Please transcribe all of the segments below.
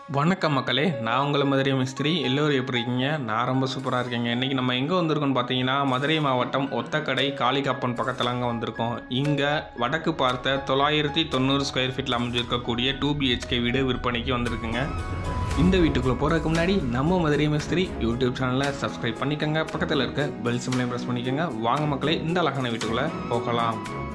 வணக்கம் மக்களே, நான் உங்கள் மதுரை மேஸ்திரி. எல்லோரும் எப்படி இருக்கீங்க? நான் ரொம்ப சூப்பராக இருக்கேங்க. இன்றைக்கி நம்ம எங்கே வந்திருக்கோம்னு பார்த்தீங்கன்னா, மதுரை மாவட்டம் ஒத்தக்கடை காளிகாப்பன் பக்கத்தில் அங்கே வந்திருக்கோம். இங்கே வடக்கு பார்த்த 990 ஸ்கொயர் ஃபீட்டில் அமைஞ்சிருக்கக்கூடிய 2 BHK வீடு விற்பனைக்கு வந்திருக்குங்க. இந்த வீட்டுக்குள்ளே போகிறதுக்கு முன்னாடி நம்ம மதுரை மேஸ்திரி யூடியூப் சேனலை சப்ஸ்கிரைப் பண்ணிக்கோங்க. பக்கத்தில் இருக்க பெல் சிம்லையும் ப்ரெஸ் பண்ணிக்கோங்க. வாங்க மக்களே, இந்த அழகான வீட்டுக்குள்ளே போகலாம்.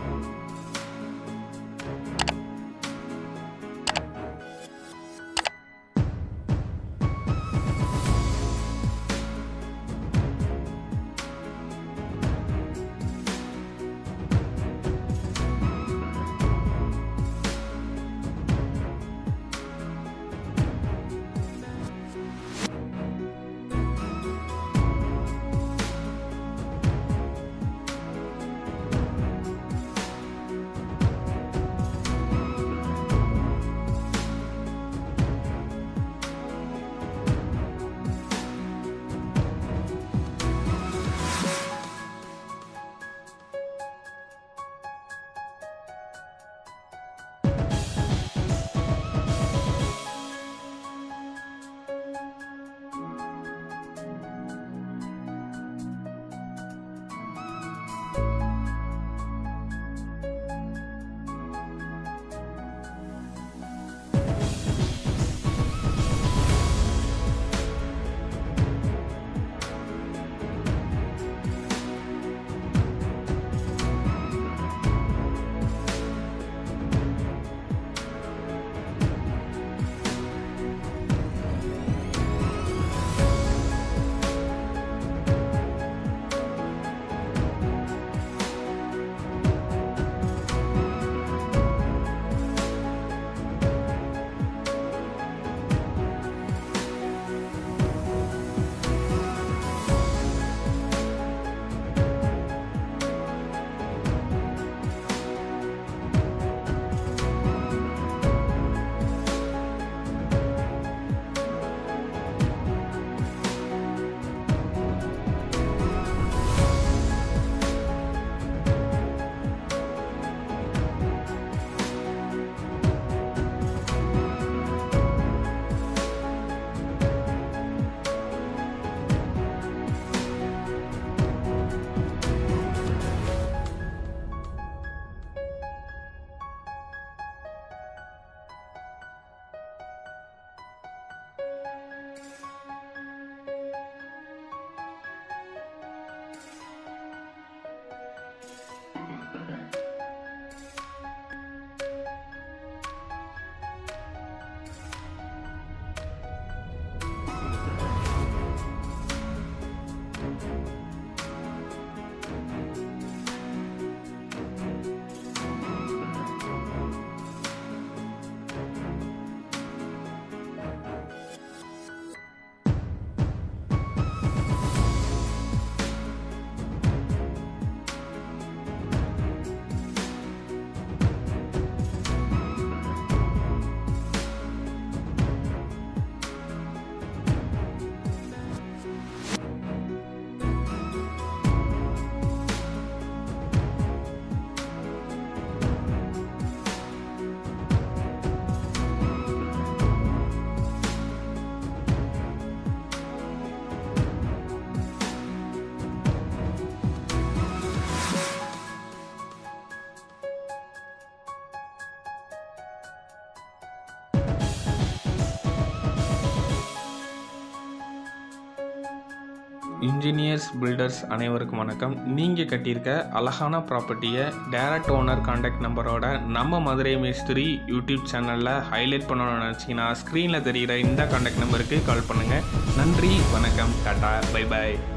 இன்ஜினியர்ஸ் பில்டர்ஸ் அனைவருக்கும் வணக்கம். நீங்கள் கட்டியிருக்க அழகான ப்ராப்பர்ட்டியை டைரக்ட் ஓனர் கான்டாக்ட் நம்பரோட நம்ம மதுரை மேஸ்திரி யூடியூப் சேனலில் ஹைலைட் பண்ணணும்னு நினச்சிங்கன்னா ஸ்க்ரீனில் தெரிகிற இந்த கான்டாக்ட் நம்பருக்கு கால் பண்ணுங்கள். நன்றி, வணக்கம், டாடா, பை பாய்.